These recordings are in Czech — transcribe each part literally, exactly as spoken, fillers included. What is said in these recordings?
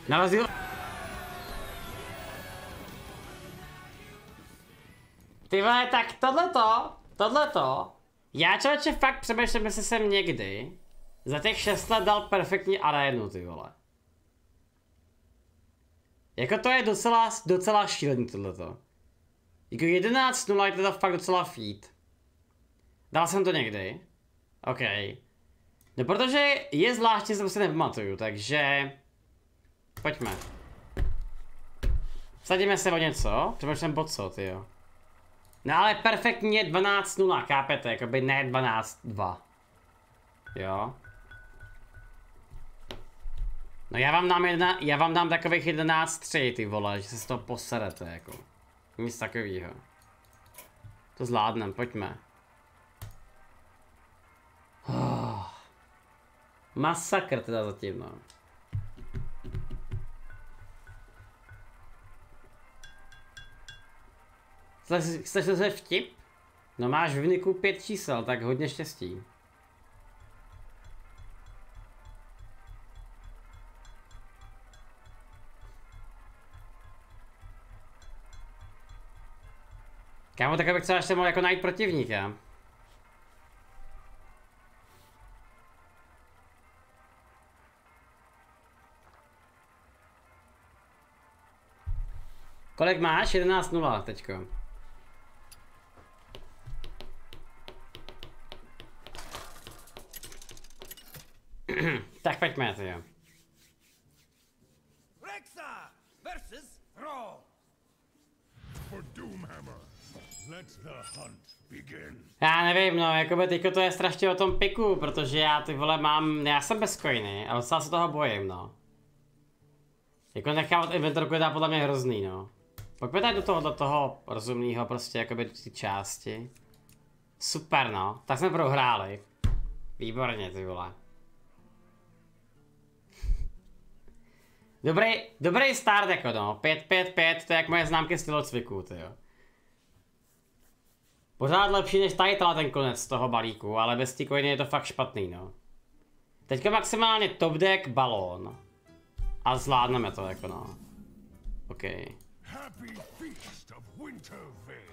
Na rozdíl... Ty vole, tak tohleto, tohleto, já člověče fakt přemýšlím, jestli jsem někdy za těch šest let dal perfektní arénu, ty vole. Jako to je docela, docela šílený tohleto. Jako jedenáct nula je teda fakt docela feat. Dal jsem to někdy? OK. No protože je zvláštně, jsem se nepamatuju, takže... Pojďme. Vsadíme se o něco, přemýšlím bod co, tyjo. No ale perfektně dvanáct nula, kápete, jakoby ne dvanáct dva. Jo. No já vám dám jedna, já vám dám takových jedenáct tři, ty vole, že se z toho poserete, jako. Nic takovýho. To zvládnem, pojďme. Oh. Masakr teda zatím, no. Chceš se vtip? No máš v niku pět čísel, tak hodně štěstí. Kámo, tak abych třeba ještě mohl jako najít protivníka. Kolik máš? jedenáct nula teďko. Tak pojďme, ty jo. Rexa versus Raw. For Doomhammer, let the hunt begin. Já nevím, no, jakoby teďko to je strašně o tom piku, protože já ty vole mám, já jsem bez coiny a docela se toho bojím, no. Jako nechávat inventorku je tam podle mě hrozný, no. Pojďme tady do toho, do toho rozumného prostě, jakoby do té části. Super, no, tak jsme prohráli. Výborně, ty vole. Dobrý, dobrý start jako no, pět pět pět, to je jak moje známky z tělocviku, tyjo. Pořád lepší než tady ten konec toho balíku, ale bez té coiny je to fakt špatný, no. Teďka maximálně top deck, balón. A zvládneme to jako no. OK. Happy feast of Wintervale.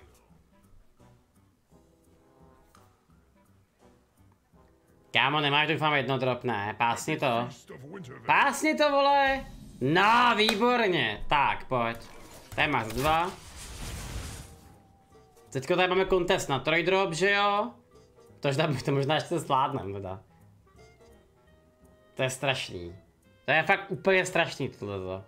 Kámo, nemáš doufám jedno drop, ne, pásni to. Pásni to, vole! No, výborně. Tak, pojď. Tady máš dva. Teďko tady máme kontest na trojdrop, že jo? Tož to možná ještě zvládnem, teda. To je strašný. To je fakt úplně strašný tohleto.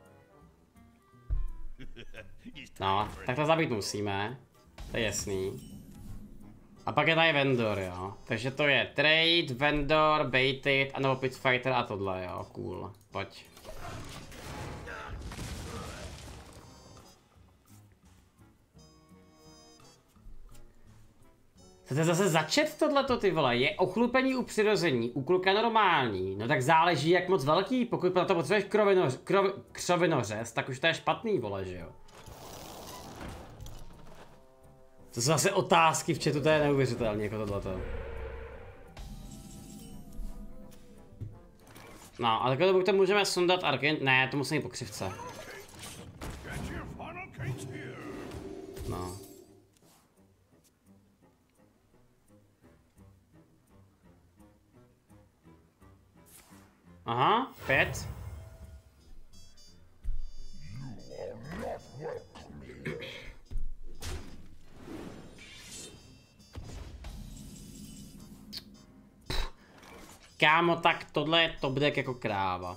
No, tak to zabít musíme. To je jasný. A pak je tady vendor, jo. Takže to je trade, vendor, baited, anebo pitfighter a tohle, jo. Cool. Pojď. Chcete zase začet tohleto, ty vole? Je ochlupení u přirození, u kluka normální. No tak záleží jak moc velký, pokud na to potřebuješ krovinoř, krov, křovinořez, tak už to je špatný, vole, že jo? To jsou zase otázky v chatu, to je neuvěřitelné, jako tohleto. No, ale takhle to můžeme sundat Arcane, ne, to musí být pokřivce. No. Aha, pět. Kámo, tak tohle je top deck jako kráva.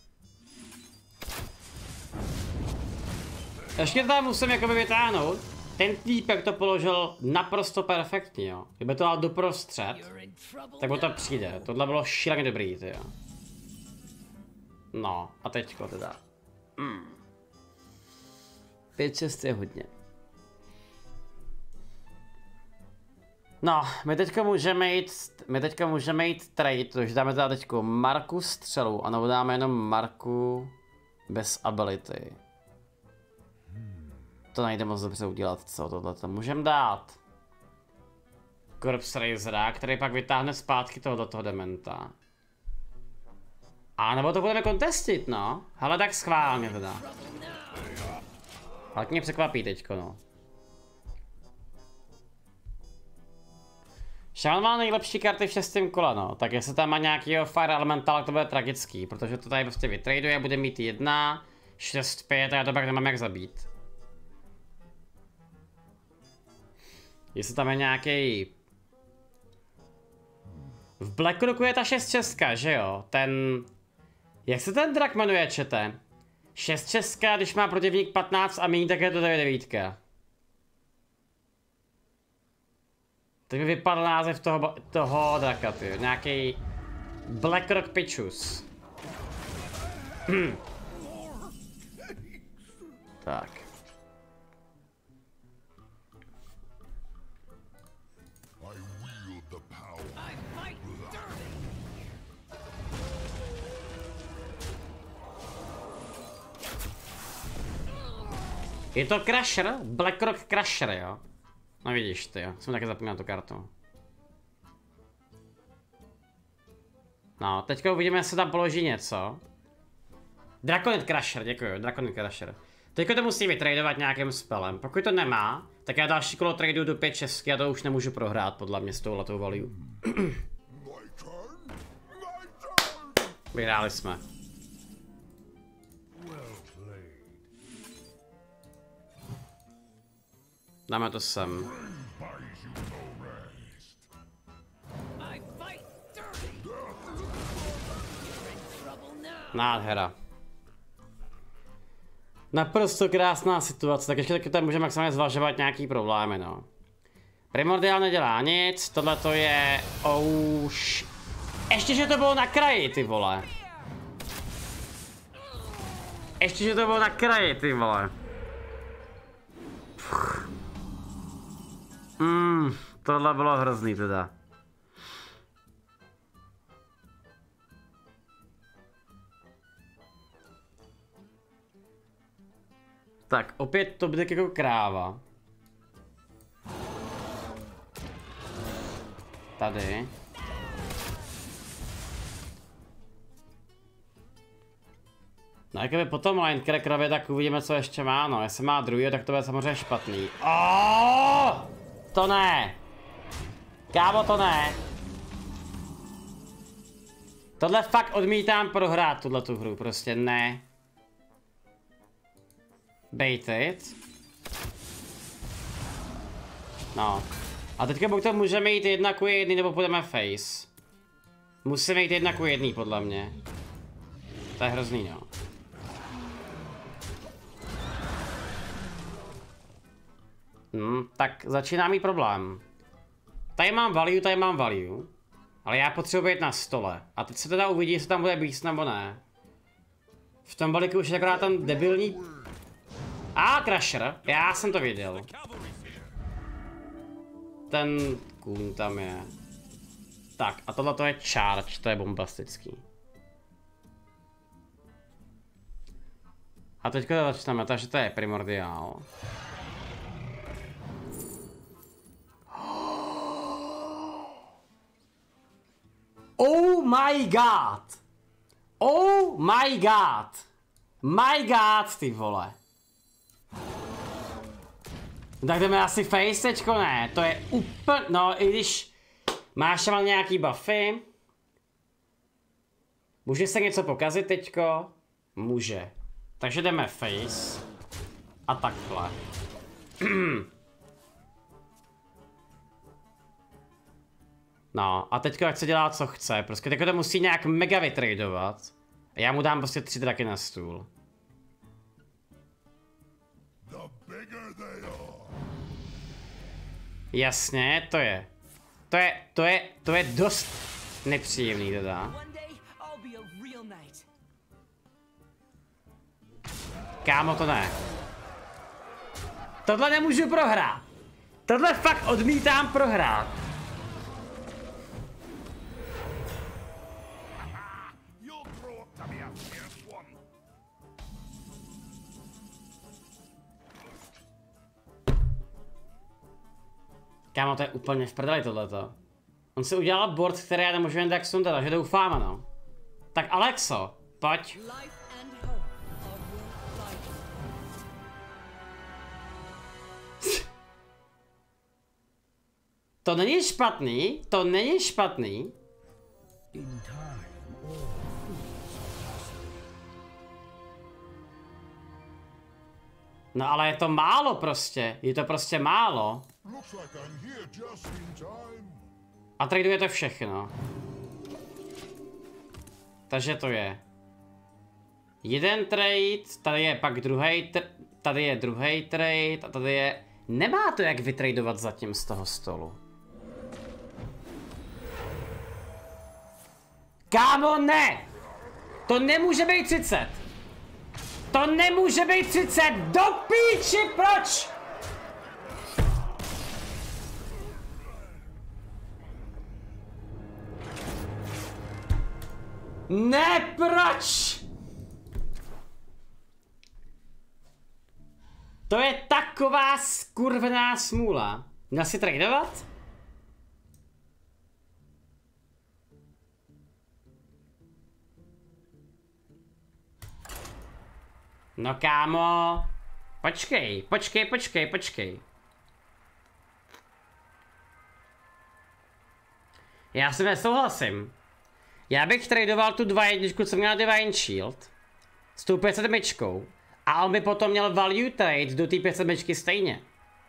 Ještě tady musím jakoby vytáhnout. Ten týpek to položil naprosto perfektně, jo. Kdyby to dal doprostřed, tak mu to přijde. Tohle bylo šíleně dobrý, ty jo. No, a teďko teda. Mm. pět šest je hodně. No, my teďka můžeme jít, my teďka můžeme jít trade, takže dáme teda teďko Marku střelu, anebo dáme jenom Marku bez ability. To nejde moc dobře udělat, co tohleto. Můžeme dát Corpse Razera, který pak vytáhne zpátky tohoto dementa. A nebo to budeme kontestit, no. Hele, tak schválně teda. Ale mě překvapí teďko, no. Šaman má nejlepší karty v šestém kole, no. Tak jestli tam má nějakýho Fire Elemental, to bude tragický, protože to tady prostě vytraduje, bude mít jedna, šest, pět a já to pak nemám jak zabít. Jestli tam je nějaký. V Blackrocku je ta šest česká, že jo? Ten. Jak se ten drak jmenuje, čete? šest česká, když má protivník patnáct a méně, tak je to devět devítka. Teď mi vypadl název toho, toho draka, ty. Nějaký Blackrock Pichus. Hm. Tak. Je to Crusher? Blackrock Crusher, jo? No vidíš ty, jo. Jsem taky zapomněl tu kartu. No, teďka uvidíme, jestli tam položí něco. Draconid Crusher, děkuju, Draconid Crusher. Teďka to musí vytradovat nějakým spelem. Pokud to nemá, tak já další kolo tradu do pět česky a to už nemůžu prohrát, podle mě s touhletou value. Vyhráli jsme. Dáme to sem. Nádhera. Naprosto krásná situace, tak ještě taky tam můžeme maximálně zvažovat nějaký problémy, no. Primordial nedělá nic, tohle to je... Ouš... Ještě, že to bylo na kraji, ty vole. Ještě, že to bylo na kraji, ty vole. Mmm, tohle bylo hrozný teda. Tak, opět to bude jako kráva. Tady. No jakoby potom Linecrackerovi, tak uvidíme, co ještě má, no. Jestli má druhý, tak to bude samozřejmě špatný. Oh! To ne! Kámo, to ne! Tohle fakt odmítám prohrát, tuhle tu hru, prostě ne. Baited. No. A teďka buď to můžeme jít jedna ku jedný, nebo půjdeme face. Musíme jít jedna ku jedný, podle mě. To je hrozný, no. Hmm, tak začíná mít problém. Tady mám value, tady mám value. Ale já potřebuji být na stole. A teď se teda uvidí, jestli tam bude beast nebo ne. V tom balíku už je akorát ten debilní... A Crusher, já jsem to viděl. Ten kůň tam je. Tak, a tohle to je charge, to je bombastický. A teďka začneme, takže to je primordiál. Oh my god! Oh my god! My god, ty vole! Tak jdeme asi face teďko, ne? To je úplně, no i když máš tam nějaký buffy. Může se něco pokazit teďko? Může. Takže jdeme face. A takhle. No a teďko jak se dělá co chce, prostě teďko to musí nějak mega vytradovat. A já mu dám prostě tři draky na stůl. Jasně, to je. To je, to je, to je dost nepříjemný teda. Kámo, to ne. Tohle nemůžu prohrát. Tohle fakt odmítám prohrát. Kámo, to je úplně v prdeli tohleto. On si udělal board, který já nemůžu jen tak sundat, takže doufáme, no. Tak Alexo, pojď. Life and hope are worth fighting. To není špatný, to není špatný. In time, all fools are passing. No ale je to málo prostě, je to prostě málo. Looks like I'm here just in time. A traduje to všechno. Takže to je. Jeden trade, tady je pak druhý, tady je druhý trade a tady je... Nemá to jak vytradovat zatím z toho stolu. Kámo, ne! To nemůže být třicet! To nemůže být třicet! Do píči, proč? Ne, proč? To je taková skurvená smůla. Měl si tradovat? No kámo. Počkej, počkej, počkej, počkej. Já si nesouhlasím. Já bych tradoval tu dva jedničku, co měla Divine Shield, s tou pět sedmičkou, a on by potom měl value trade do té pět sedmičky stejně.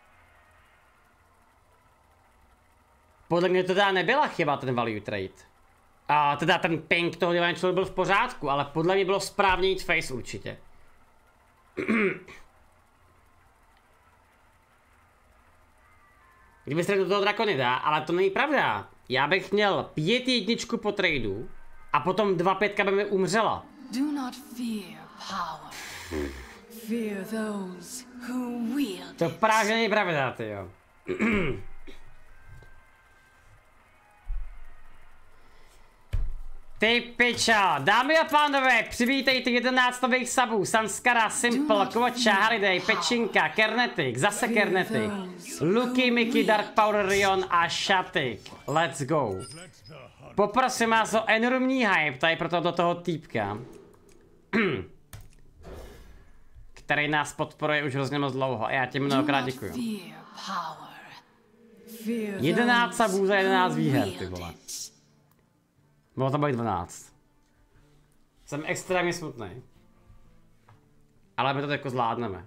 Podle mě to teda nebyla chyba, ten value trade. A teda ten ping toho Divine Shield byl v pořádku, ale podle mě bylo správně jít face určitě. Kdyby se do toho Drakonida, ale to není pravda. Já bych měl pět jedničku po tradu a potom dva pětka by mi umřela. Do not fear power. Fear those who wield To it. právě není pravda, tyjo. Ty pičo, dámy a pánové, přivítejte jedenáct nových sabů, Sanskara, Simple, Kvoča, Holiday, Pečinka, Kernetik, zase Kernetik, Luky, Mickey, Dark Power, Rion a Shatik. Let's go. Poprosím vás o enormní hype tady proto do toho týpka, který nás podporuje už hrozně moc dlouho a já ti mnohokrát děkuju. Fear power. Fear jedenáct those sabů za jedenáct who výher, ty wield vole. it. Bylo to být dvanáct. Jsem extrémně smutný. Ale my to jako zvládneme.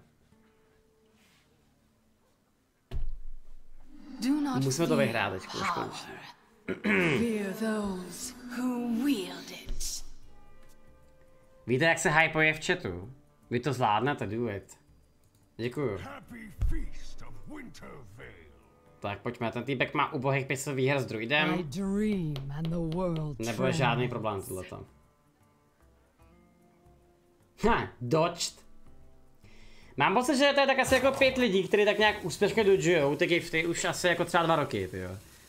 Do not Musíme to fear vyhrát teď už power. konečně. Fear those who wield it. Víte, jak se hypuje v chatu? Vy to zvládnete, do it. Děkuju. Happy feast of Wintervale. Tak pojďme, ten týpek má ubohých pět set výher s I druidem. dream and the world Nebude žádný trembles. problém tohleto. Ha, dodged. Mám pocit, že to je tak asi jako pět lidí, kteří tak nějak úspěšně dodžujou ty gifty už asi jako třeba dva roky, tyjo.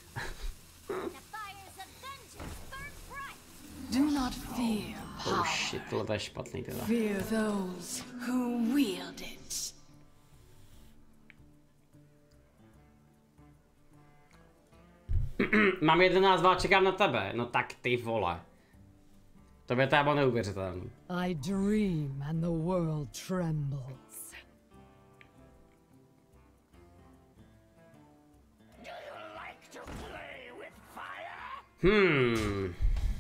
Do not fear Oh power. shit, tohle je špatný teda. Fear those who wield it. Mám jedenáct vál, čekám na tebe. No tak ty vole. To by to bylo neuvěřitelný. I dream and the world trembles. Hmm.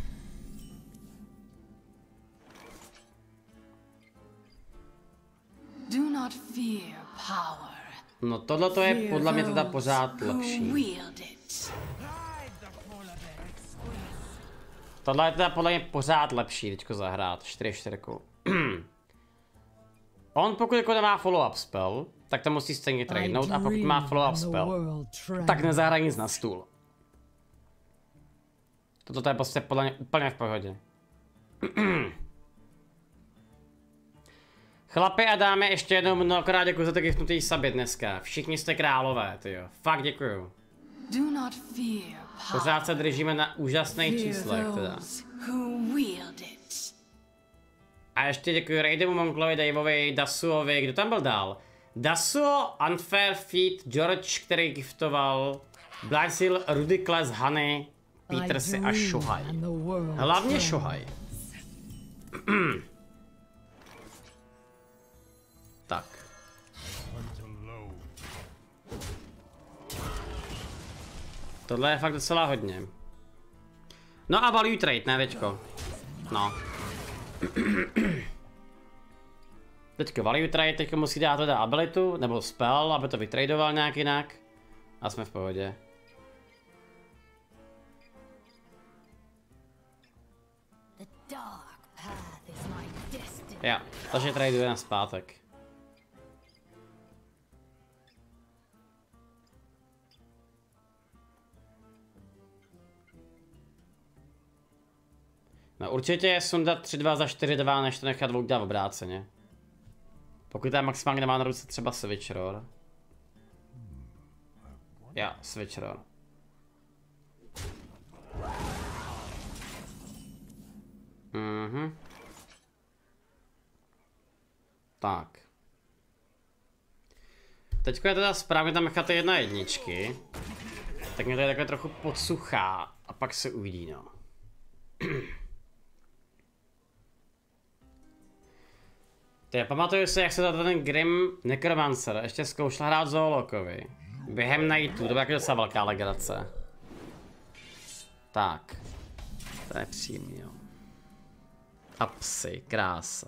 Do not fear power. No tohle to je Fear podle mě teda those pořád who lepší. wield it. Tohle je teda podle mě pořád lepší teďko zahrát. čtyři čtyři. On pokud jako nemá follow-up spell, tak to musí stejně I tradenout a pokud dream má and follow-up the spell, world trembles. tak nezahraje nic na stůl. Toto je prostě podle mě úplně v pohodě. Chlapi a dámy, ještě jednou mnohokrát děkuji za ty giftnutý suby dneska. Všichni jste králové, tyjo. Fakt děkuju. Do not fear power. Pořád se držíme na úžasných Fear číslech teda. those who wield it. A ještě děkuji Raidimu, Monklovi, Daveovi, Dasuovi, kdo tam byl dál? Dasuo, Unfair Feet, George, který giftoval, Blindseal, Rudikles, Honey, Petersi a I dream Shohai. and the world Hlavně trembles. Shohai. Tak. Tohle je fakt docela hodně. No a value trade, ne teďko. No. Teďko value trade, teďko musí dát teda abilitu, nebo spell, aby to vytradoval nějak jinak. A jsme v pohodě. Jo, takže traduje na zpátek. No určitě je sundat tři dva za čtyři dva, než to nechat udělat obráceně. Pokud tam maximálně nemá na ruce třeba switch roar. Jo, switch roar. Mhm. Tak. Teďko je teda správně tam nechat jedna jedničky. Tak mě to je takové trochu podsuchá a pak se uvidí, no. Ty, pamatuju si, jak se to ten Grim Necromancer ještě zkoušel hrát Zoolokovi. Během nightu, to byla jako docela velká legrace. Tak. To je příjemný, jo. A psy, krása.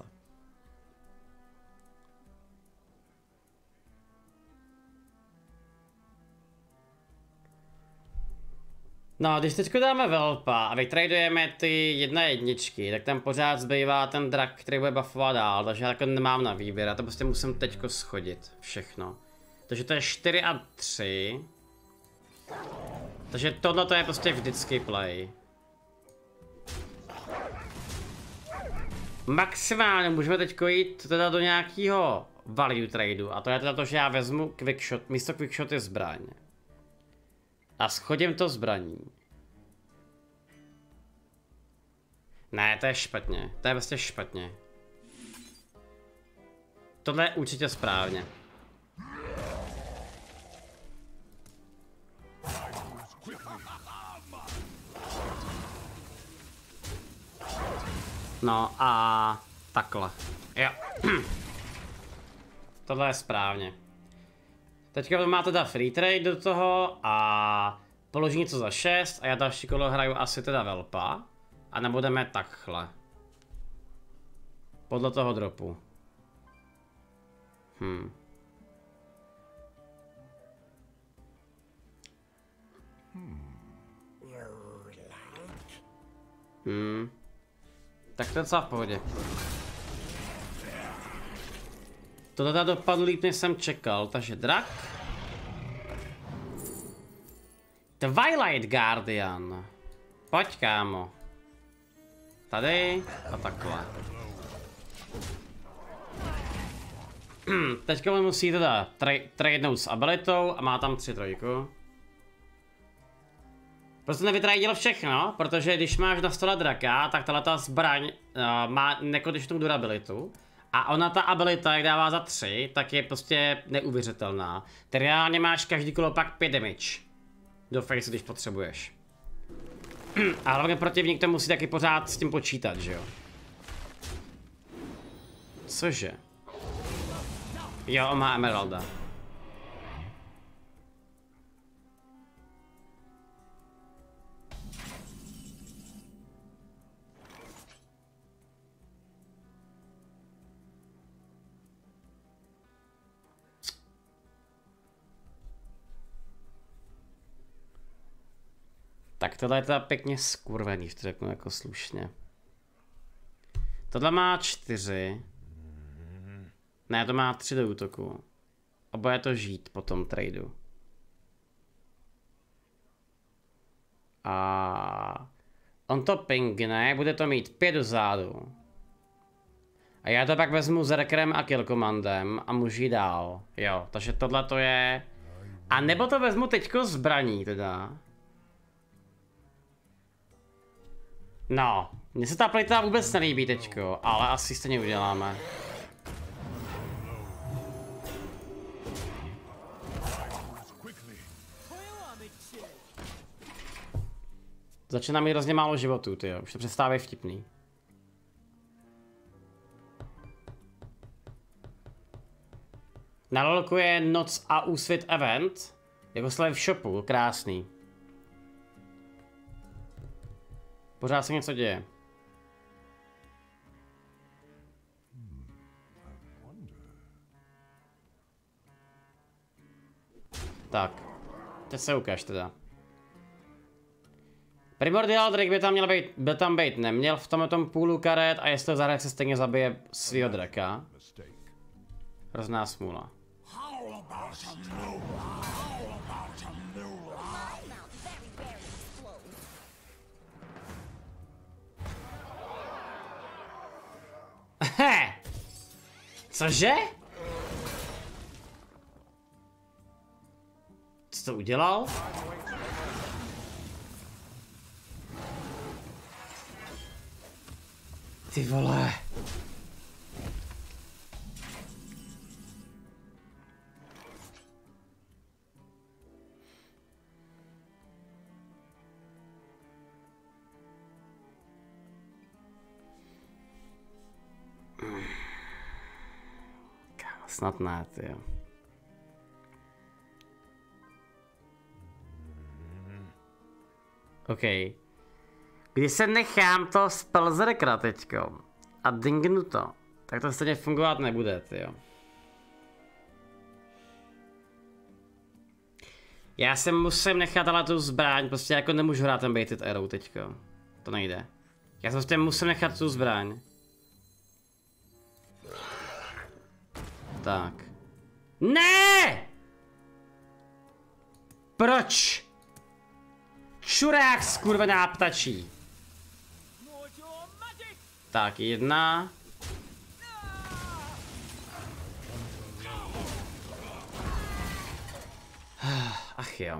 No, když teďko dáme Velpa a vytradujeme ty jedna jedničky, tak tam pořád zbývá ten drak, který bude buffovat dál, takže já jako nemám na výběr, já to prostě musím teďko schodit, všechno. Takže to je čtyři a tři. Takže tohle to je prostě vždycky play. Maximálně můžeme teďko jít teda do nějakého value tradeu a to je teda to, že já vezmu quickshot, místo quickshot je zbraň. A schodím to zbraní. Ne, to je špatně. To je prostě špatně. Tohle je určitě správně. No a takhle. Jo. Tohle je správně. Teďka má teda free trade do toho a položí něco za šest a já další kolo hraju asi teda Velpa. A nebudeme takhle. Podle toho dropu. Hm. Hm. Tak to je docela v pohodě. To teda dopadlo líp, než jsem čekal, takže drak. Twilight Guardian. Pojď, kámo. Tady a takhle. Teďka on musí teda tra tradenout s abilitou a má tam tři trojku. Prostě nevytradil všechno, protože když máš na stole draka, tak tato zbraň uh, má nekonečnou durabilitu. A ona ta abilita, jak dává za tři, tak je prostě neuvěřitelná. Ty reálně máš každý kolo pak pět damage. Do face, když potřebuješ. A hlavně protivník to musí taky pořád s tím počítat, že jo? Cože? Jo, on má Emeralda. Tak tohle je teda pěkně skurvený, když to řeknu jako slušně. Tohle má čtyři. Ne, to má tři do útoku. A bude to žít po tom tradu. A on to pingne, bude to mít pět dozadu. A já to pak vezmu s Rekrem a Kill Commandem a můžu jít dál. Jo, takže tohle to je... A nebo to vezmu teďko zbraní teda. No, mně se ta plita vůbec nelíbí teďko, ale asi stejně uděláme. Začíná mi hrozně málo životů, tyjo, už to přestává vtipný. Na lolku je noc a úsvit event. Jako sleve v shopu, krásný. Pořád se něco děje. Tak. Teď se ukáž teda. Primordial Drake by tam měl být, byl tam být neměl v tomhle tom půlu karet a jestli to zahraj se stejně zabije svýho draka. Hrozná smůla. He! Cože? Co to udělal? Ty vole. Kámo, snad ne, tyjo. OK. Když se nechám to spellzerkra teďko a dingnu to, tak to stejně fungovat nebude, tyjo. Já se musím nechat ale tu zbraň, prostě jako nemůžu hrát ten baited arrow teďko. To nejde. Já se prostě musím nechat tu zbraň. Tak. Ne! Proč? Čurák skurvená ptačí. Tak, jedna. Ach jo.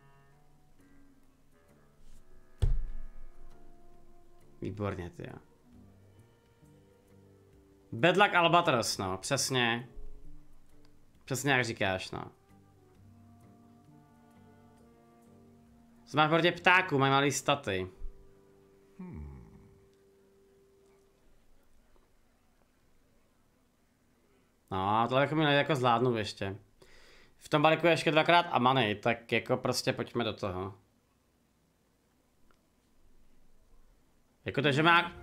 Výborně, ty jo. Bad luck Albatros, no, přesně. Přesně jak říkáš, no. Jsme v bordě ptáků, mají malý staty. No, tohle bychom měli jako zvládnout ještě. V tom balíku je ještě dvakrát amany, tak jako prostě pojďme do toho. Jako to, že má...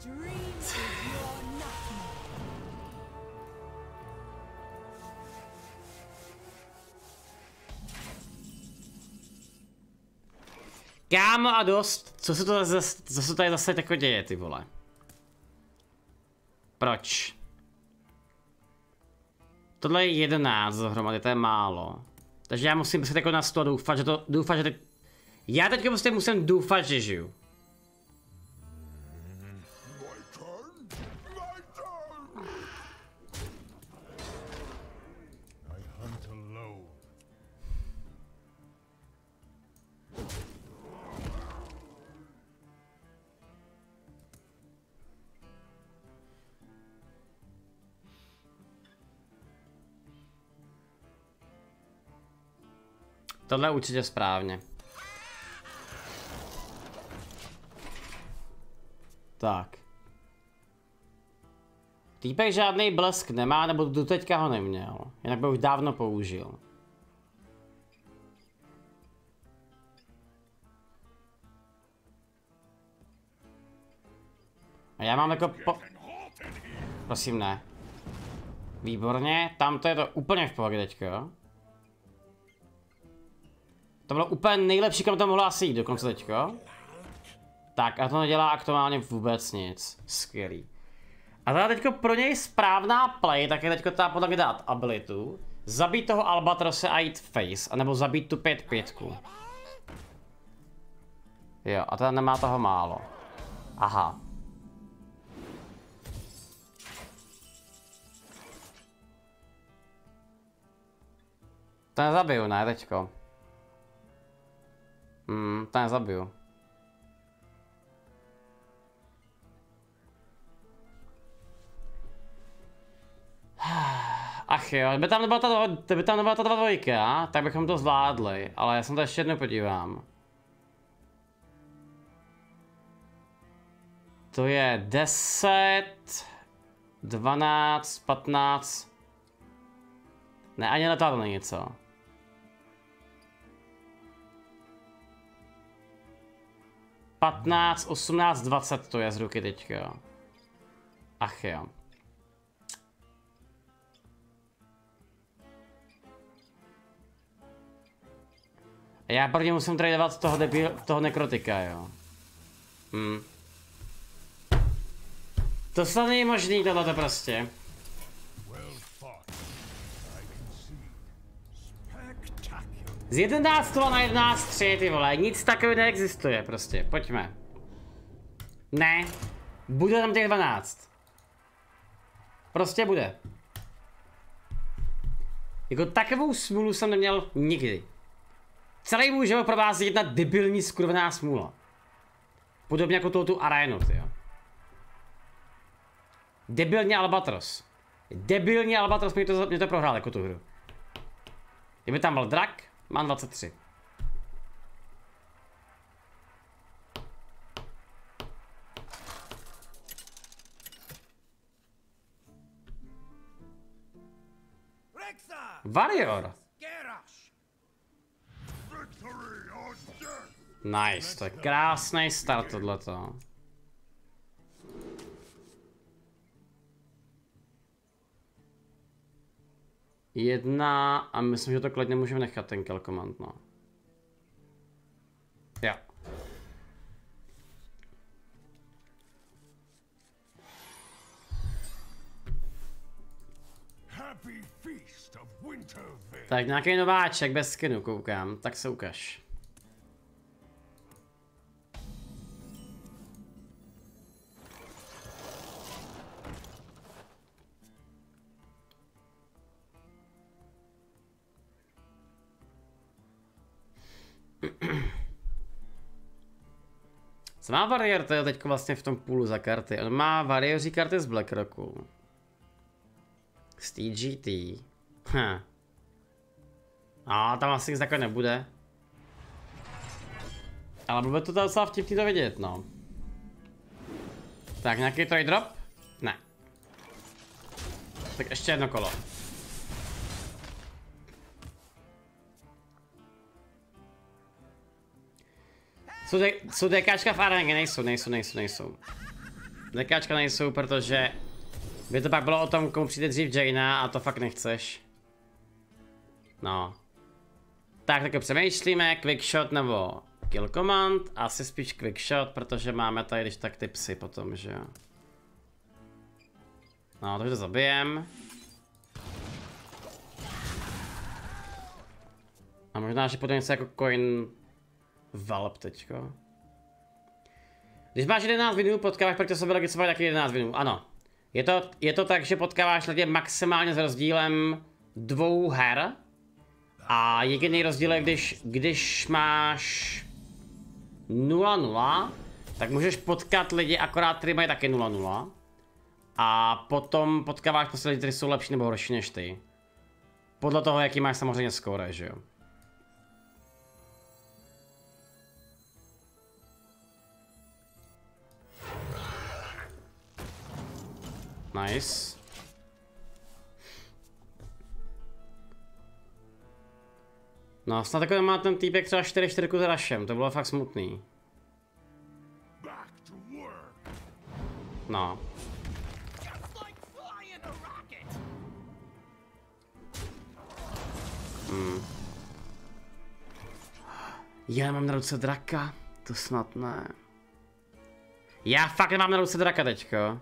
Kámo a dost, co se to zase, co se tady zase tako děje, ty vole? Proč? Tohle je jedenáct dohromady, to je málo. Takže já musím prostě jako na sto doufat, že to, doufat, že teď... Já teďka prostě musím doufat, že žiju. Tohle je určitě správně. Tak. Týpek žádný blesk nemá, nebo doteďka ho neměl. Jinak by už dávno použil. A já mám jako po... Prosím, ne. Výborně, tam to je to úplně v pohodě teďko. To bylo úplně nejlepší, kam to mohlo asi jít dokonce teďko. Tak a to nedělá aktuálně vůbec nic. Skvělý. A teda teďko pro něj správná play, tak je teďko teda podle mě dát abilitu. Zabít toho Albatrose a jít face, anebo zabít tu pět pětku. Jo, a teda nemá toho málo. Aha. To nezabiju, ne teďko. Hmm, to nezabiju. Ach jo, kdyby tam nebyla ta, kdyby tam nebyla ta dva dvojka, tak bychom to zvládli, ale já se to ještě jednou podívám. To je deset, dvanáct, patnáct. Ne, ani letadlo není něco. patnáct, osmnáct, dvacet to je z ruky teďka. Ach jo. Já prvně musím tradovat toho debil, toho nekrotika, jo. Hm. To snad není možný tohleto prostě. Z jedenáct na jedenáct tři, ty vole, nic takového neexistuje prostě, pojďme. Ne, bude tam těch dvanáct. Prostě bude. Jako takovou smůlu jsem neměl nikdy. Celý můj život pro vás je jedna debilní skurvená smůla. Podobně jako tou tu arénu, tyjo. Debilní Albatros. Debilní Albatros mě to, mě to prohrál jako tu hru. Kdyby tam byl drak, mám dvacet tři. Warrior. Nice, to je krásný start tohleto. Jedna a myslím, že to klidně můžeme nechat ten kill command, no. Jo. Tak nějaký nováček bez skinu koukám, tak se ukaž. Co má Warrior to je teď vlastně v tom půlu za karty? On má Warrioří karty z Blackrocku. Z T G T. Hm. A tam asi nic takové nebude. Ale bude to docela vtipný to vidět, no. Tak, nějaký trade drop? Ne. Tak ještě jedno kolo. Jsou, de jsou dekáčka v aréně? Nejsou, nejsou, nejsou, nejsou. Dekáčka nejsou, protože by to pak bylo o tom, komu přijde dřív Jaina a to fakt nechceš. No. Tak, tak přemýšlíme, quickshot nebo kill command, asi spíš quickshot, protože máme tady když tak ty psy potom, že jo. No, takže to zabijem. A možná, že potom něco jako coin Valp teďko. Když máš jedenáct vinů, potkáváš, proč to se registrovat taky jedenáct vinů, ano. Je to, je to tak, že potkáváš lidi maximálně s rozdílem dvou her. A jediný rozdíl je, když, když máš nula nula, tak můžeš potkat lidi akorát, kteří mají taky nula nula. A potom potkáváš prostě lidi, kteří jsou lepší nebo horší než ty. Podle toho, jaký máš samozřejmě skóre, že jo. Nice. No, snad takhle má ten týpek třeba čtyři čtyři s Rashem, to bylo fakt smutný. No. Hmm. Já mám na ruce draka, to snad ne. Já fakt nemám na ruce draka teďko.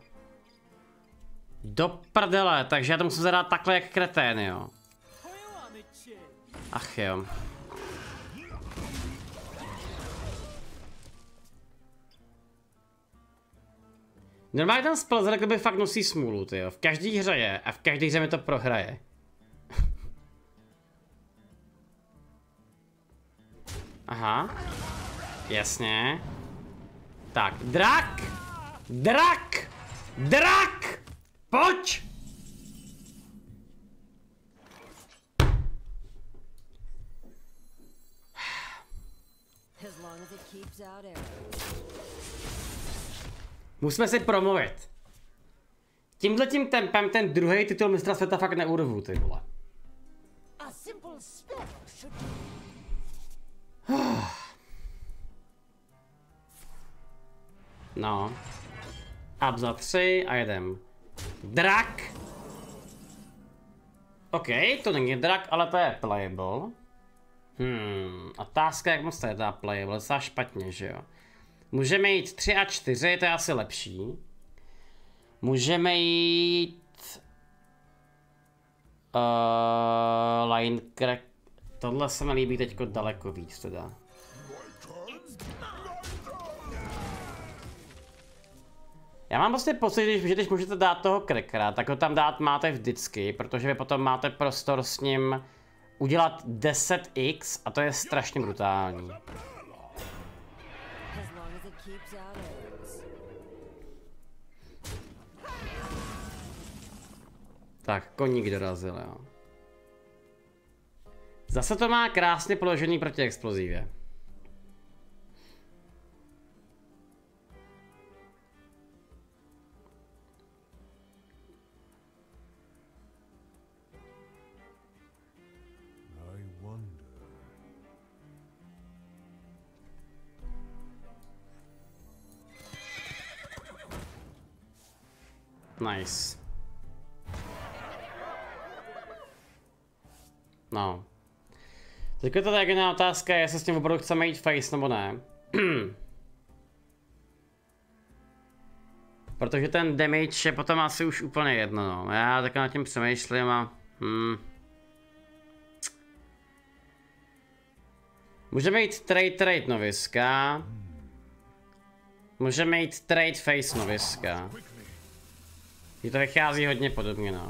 Do prdele, takže já to musím zadat takhle jak kretén, jo. Ach jo. Normálně ten spell řekl by fakt nosí smůlu, tyjo. V každé hře je a v každé hře mi to prohraje. Aha. Jasně. Tak, drak! Drak! Drak! Pojď! Musíme si promluvit. Tímhletím tempem ten druhý titul mistra světa fakt neurvu, ty vole. little spell should No. Up za tři a jedem. Drak! OK, to není drak, ale to je playable. Hmm, otázka, jak moc to je ta playable, docela špatně, že jo. Můžeme jít tři a čtyři, to je asi lepší. Můžeme jít... Uh, line crack... Tohle se mi líbí teďko daleko víc teda. Já mám prostě pocit, že když můžete dát toho crackera, tak ho tam dát máte vždycky, protože vy potom máte prostor s ním udělat deset x a to je strašně brutální. Tak, koník dorazil, jo. Zase to má krásně položený proti explozivě. Nice. No. Teďka to je jiná otázka, jestli s tím opravdu chceme jít face nebo ne. Protože ten damage je potom asi už úplně jedno, no. Já tak nad tím přemýšlím a... Hmm. Můžeme jít trade trade noviska. Můžeme jít trade face noviska. I to vychází hodně podobně, no.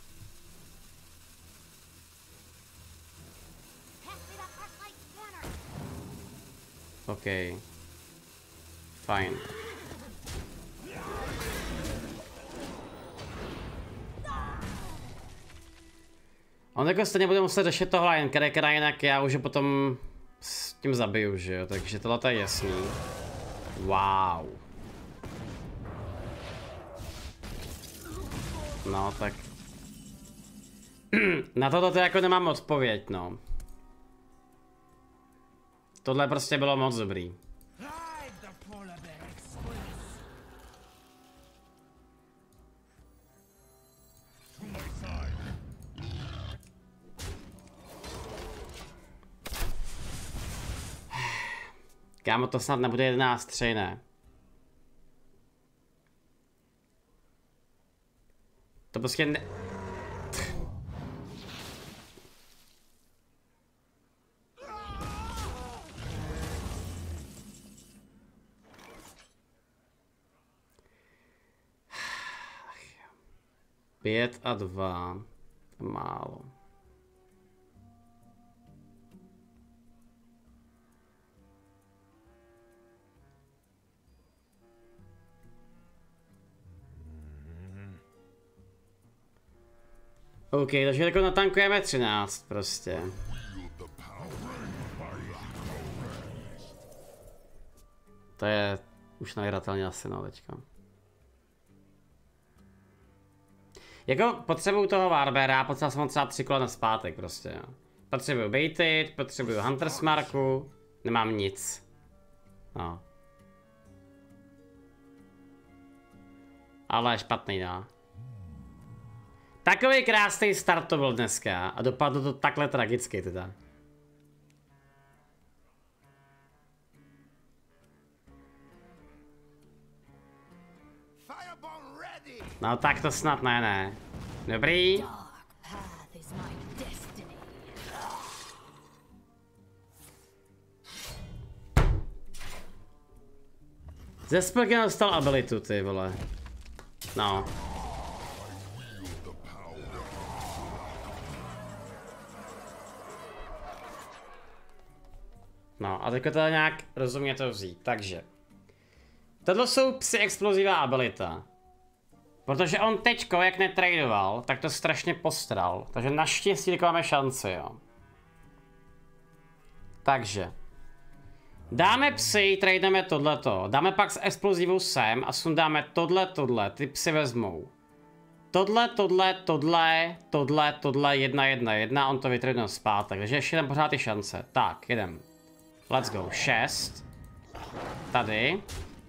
OK. Fajn. On jako stejně bude muset řešit tohle jen crackera, jinak já už je potom s tím zabiju, že jo, takže tohle je jasný. Wow. No tak... Na tohle to jako nemám odpověď, no. Tohle prostě bylo moc dobrý. Kámo, to snad nebude jedenáct tři, ne? To prostě ne... Pět a dva. Málo. OK, takže jako natankujeme třináct prostě. To je už nevyhratelně asi, no, teďka. Jako potřebuju toho Warbera, potřeboval jsem ho třeba tři kola nazpátek prostě, jo. Potřebuju baited, potřebuju Hunter's Marku, nemám nic. No. Ale špatný, no. Takový krásný start to byl dneska a dopadlo to takhle tragicky teda. No tak to snad ne, ne. Dobrý. Ze spelky dostal abilitu, ty vole. No. No a teďka to nějak rozumně to vzít, takže. Tohle jsou psi explozivá abilita. Protože on teďko, jak netradoval, tak to strašně postral. Takže naštěstí teďko máme šanci, jo. Takže. Dáme psy, trademe tohleto. Dáme pak s explozivou sem a sundáme tohle, tohle. Ty psy vezmou. Tohle, tohle, tohle, tohle, tohle, jedna, jedna, jedna, on to vytrhnul zpátek, takže ještě tam pořád je šance. Tak, jedem. Let's go, šest. Tady.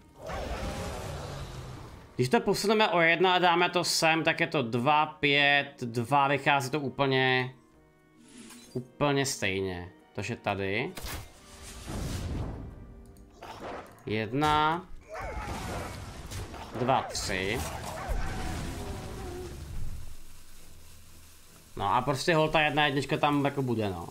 Když to posuneme o jedna a dáme to sem, tak je to dva, pět, dva, vychází to úplně... Úplně stejně. Takže tady. Jedna. Dva, tři. No a prostě holta jedna jednička tam jako bude, no.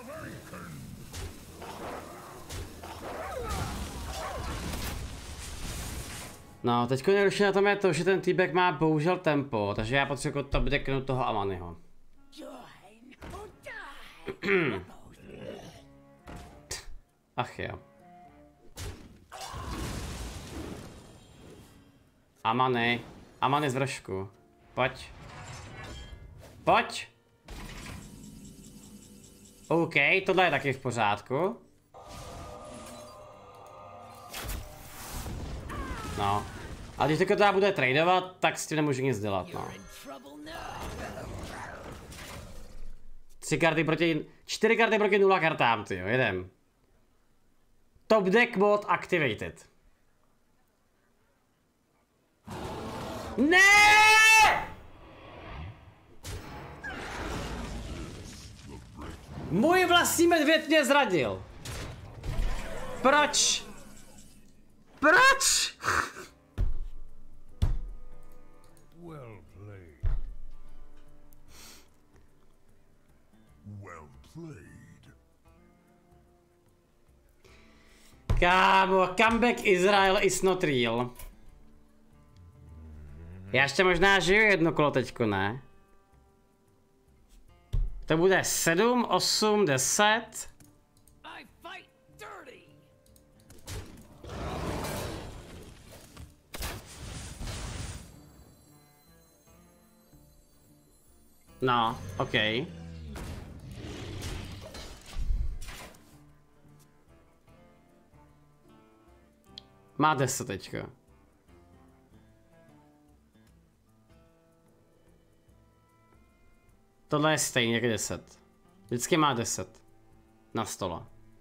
No, teďko nejhorší na tom je to, že ten týbek má bohužel tempo, takže já potřebuji top decknout toho Amanyho. Ach jo. Amany, Amany z vršku. Pojď. Pojď! OK, tohle je taky v pořádku. No. A když to teda bude tradovat, tak s tím nemůžu nic dělat, no. Tři karty proti... Čtyři karty proti nula kartám, tyjo, jedem. Top deck mode activated. Ne! Můj vlastní medvěd mě zradil. Proč? Proč? Well played. Well played. Kámo, comeback Israel is not real. Já ještě možná žiju jedno kolo teďko, ne? To bude sedm, osm, deset. I fight dirty. No, OK. Má deset teďko. Tohle je stejně jako deset. Vždycky má deset. Na stole.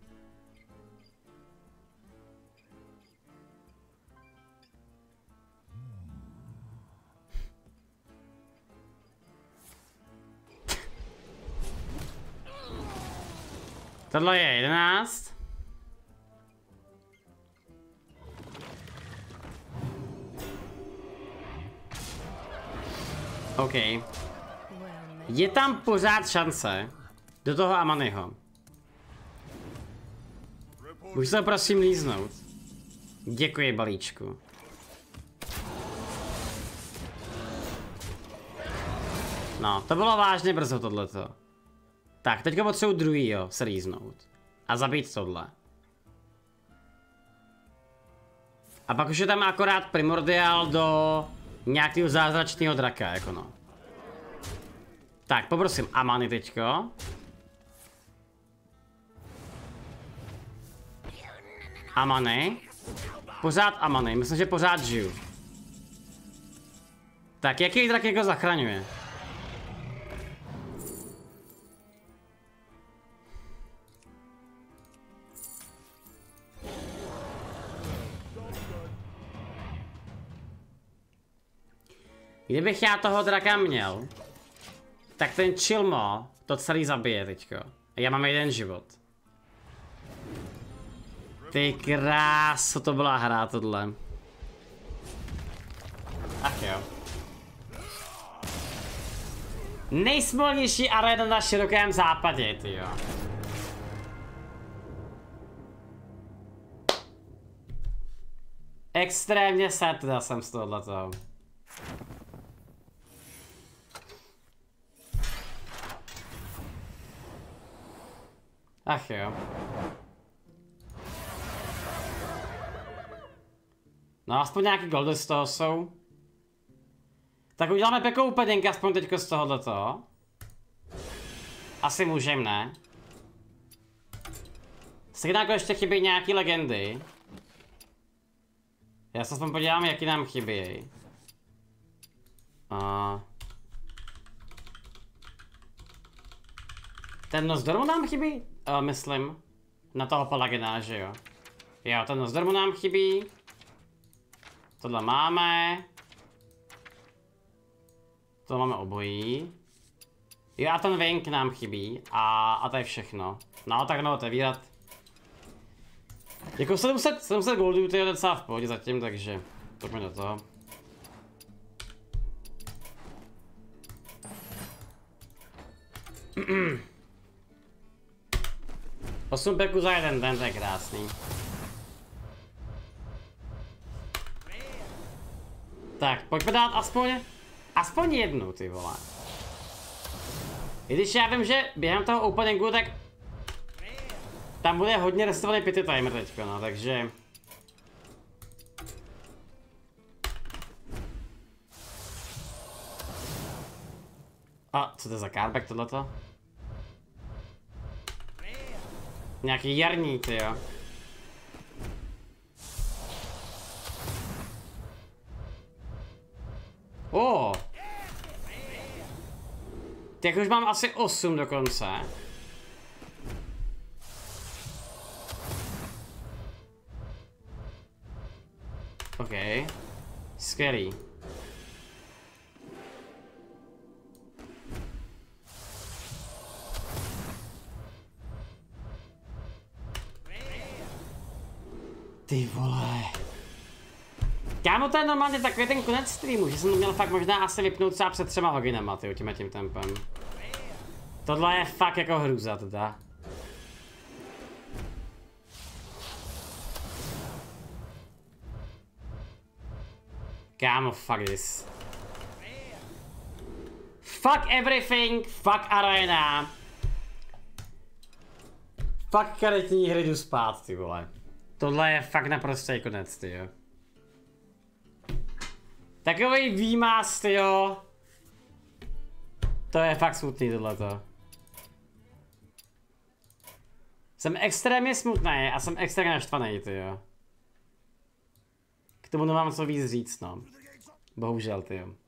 Tohle je jedenáct. OK. Je tam pořád šance do toho Amanyho. Můžu se prosím líznout. Děkuji, balíčku. No, to bylo vážně brzo tohleto. Tak, teďka potřebuji druhýho se líznout. A zabít tohle. A pak už je tam akorát primordiál do nějakého zázračného draka, jako no. Tak, poprosím Amany teďko. Amany. Pořád Amany, myslím, že pořád žiju. Tak, jaký drak jako zachraňuje? Kdybych já toho draka měl, tak ten Chilmo to celý zabije teďko. Já mám jeden život. Ty kráso, to byla hra tohle. Ach jo. Nejsmolnější arena na širokém západě, tyjo. Extrémně sad teda jsem z tohoto. Ach jo. No aspoň nějaký goldy z toho jsou. Tak uděláme pěknou opening aspoň teďko z tohoto. Asi můžem, ne? Stejně jako ještě chybí nějaký legendy. Já se aspoň podívám, jaký nám chybí. A Ten Nozdormu nám chybí? Uh, myslím. Na toho Palagina, že jo? Jo, ten Nozdormu nám chybí. Tohle máme. To máme obojí. Jo, a ten Vink nám chybí. A, a to je všechno. No, tak no, otevírat. Jako sedm set goldů, to je docela v pohodě zatím, takže pojďme do toho. osm peků za jeden den, to je krásný. Tak, pojďme dát aspoň, aspoň jednu, ty vole. I když já vím, že během toho openingu, tak tam bude hodně restovaný pity timer teďko, no, takže... A, co to je za cardback tohleto? Nějaký jarní, ty jo. O. Tak už mám asi osm dokonce. OK. Skvělý. Ty vole. Kámo, to je normálně takový ten konec streamu, že jsem to měl fakt možná asi vypnout třeba před třema hodinama, tyjo, tím tím tempem. Tohle je fakt jako hrůza teda. Kámo, fuck this. Fuck everything, fuck arena. Fuck karetní hry, jdu spát, ty vole. Tohle je fakt naprostý konec, tyjo. Takovej výmaz, tyjo. To je fakt smutný tohleto. Jsem extrémně smutný a jsem extrémně naštvaný, tyjo. K tomu nemám co víc říct, no. Bohužel, tyjo.